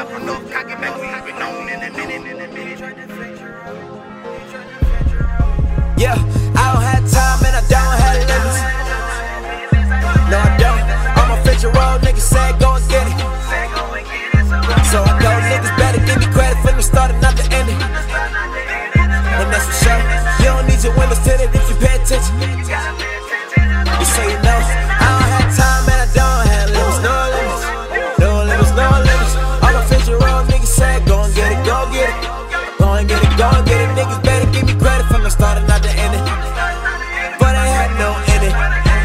not for no cock it back, we ain't been on in a minute. Yeah, I don't have time and I don't have limits. No, I don't. I'm a 50-year-old nigga, said go and get it. So I go, niggas better give me credit from the start and not the ending. And that's for sure. You don't need your windows tinted if you pay attention. Just so you know, I don't have time and I don't have limits. No limits, no limits, no limits. I'm a 50-year-old nigga, said go and get it, go get it. Go and get it, go and get it. Niggas better give me credit from the start and not the ending. But I had no ending.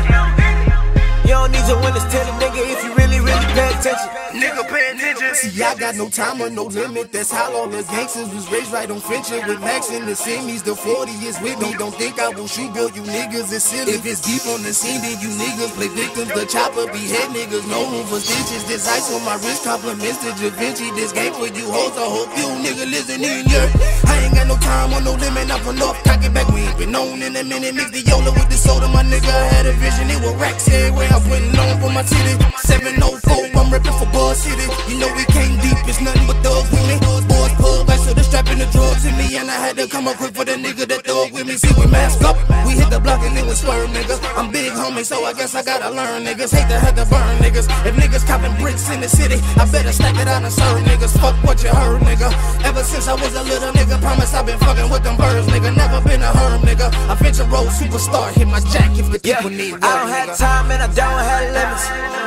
You don't need your windows tinted, nigga, if you really pay attention. Nigga, pay attention. See, I got no time or no limit. That's how all the gangsters was raised right on friendship with Max and the semis. The 40 is with me. Don't think I will shoot, girl. You niggas is silly. If it's deep on the scene, then you niggas play victims. The chopper behead niggas. No room for stitches. This ice on my wrist compliments to Da Vinci. This game for you hoes. I hope you nigga listen in here. I ain't got no time or no limit. Not for North. Cock it back. We ain't been on in a minute. Mix the Yola with the soda. My nigga had a vision. It was racks everywhere. I went on for my titty. 704. I'm ripping for Buzz City. You know we came deep. It's nothing but thugs with me. Boys pull back, so the strapping the drugs in me. And I had to come up quick for the nigga that thug with me. See, we mask up, we hit the block and then we swerve, niggas. I'm big homie, so I guess I gotta learn, niggas. Hate to have to burn, niggas. If niggas copping bricks in the city, I better stack it out and serve, niggas. Fuck what you heard, nigga. Ever since I was a little nigga, promise I've been fucking with them birds, nigga. Never been a herb, nigga. I venture road superstar, hit my jack if the people need work, I don't have time and I don't have limits.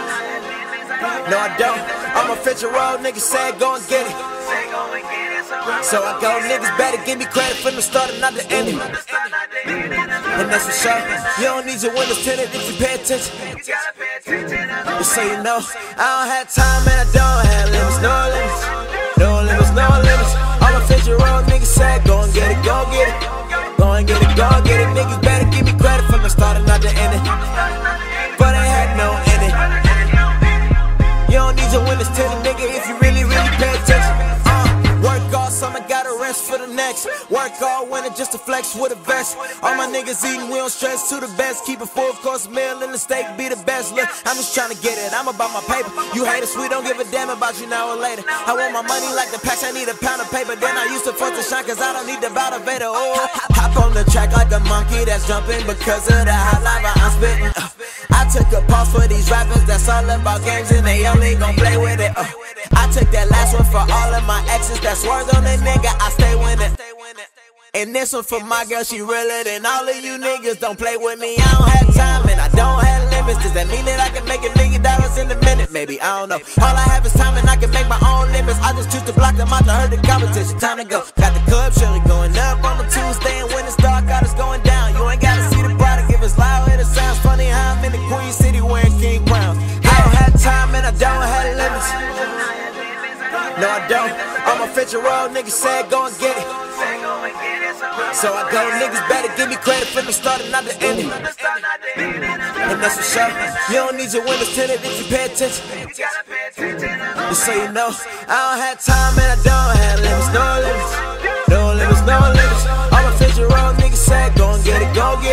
No, I don't. I'm a 50-year-old nigga, said go and get it. So I go, niggas better give me credit from the start and not the ending. And that's for sure. You don't need your windows tinted if you pay attention. Just so you know, I don't have time and I don't have limits. No limits, no limits, no limits. I'm a 50-year-old nigga, said go and get it, go get it. Go and get it, go and get it. Niggas better give me credit from the start and not the ending. But I had no ending. You don't need your windows tinted, nigga, if you really pay attention. Work all summer, gotta rest for the next. Work all winter just to flex with a vest. All my niggas eating, we don't stress to the best. Keep a full course meal and the steak be the best. Look, I'm just trying to get it, I'm about my paper. You haters, we don't give a damn about you now or later. I want my money like the packs, I need a pound of paper. Then I used to fuck to shine, cause I don't need the motivator. Oh, hop on the track like a monkey that's jumping because of the hot lava I'm spitting. I took a pause for these rappers that's all about games and they only gon' play with it. I took that last one for all of my exes that's worth on a nigga, I stay winning. And this one for my girl, she realer than all of you niggas. Don't play with me, I don't have time and I don't have limits. Does that mean that I can make $1 million in a minute? Maybe, I don't know. All I have is time and I can make my own limits. I just choose to block them out to hurt the competition. Time to go. Got the club surely going up on the Tuesday, and when it's dark out it's going down. You ain't gotta see the product if it's loud and it sounds funny how I'm in the Queen City wearing king crowns. I don't have time and I don't have limits. No, I don't. I'm a 50-year-old nigga, said go and get it. So I go, niggas better give me credit from the start and not the ending. And that's for sure. You don't need your windows tinted if you pay attention. Just so you know, I don't have time and I don't have limits. No limits, no limits, no limits. I'm a 50-year-old nigga, said go and get it, go get it.